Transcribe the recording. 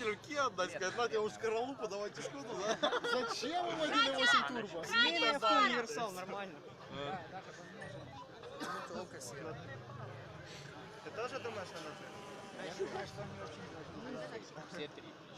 руки отдать, сказать, Надя, уж скорлупу, давайте Шкоду, да? Зачем ему 1.8 турбо? Змеиный авто универсал, нормально. Ты тоже думаешь, что нужно? Все три.